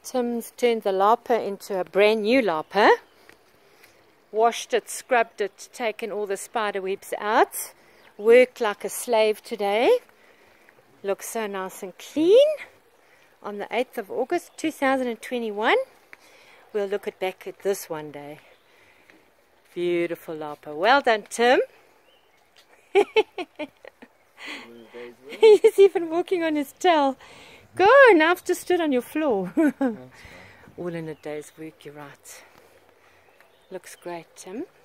Tim's turned the Lapa into a brand new Lapa. Washed it, scrubbed it, taken all the spider webs out. Worked like a slave today. Looks so nice and clean. On the 8th of August 2021. We'll look back at this one day. Beautiful Lapa. Well done, Tim. He's even walking on his tail. Go, now I've just stood on your floor. All in a day's work, you're right. Looks great, Tim.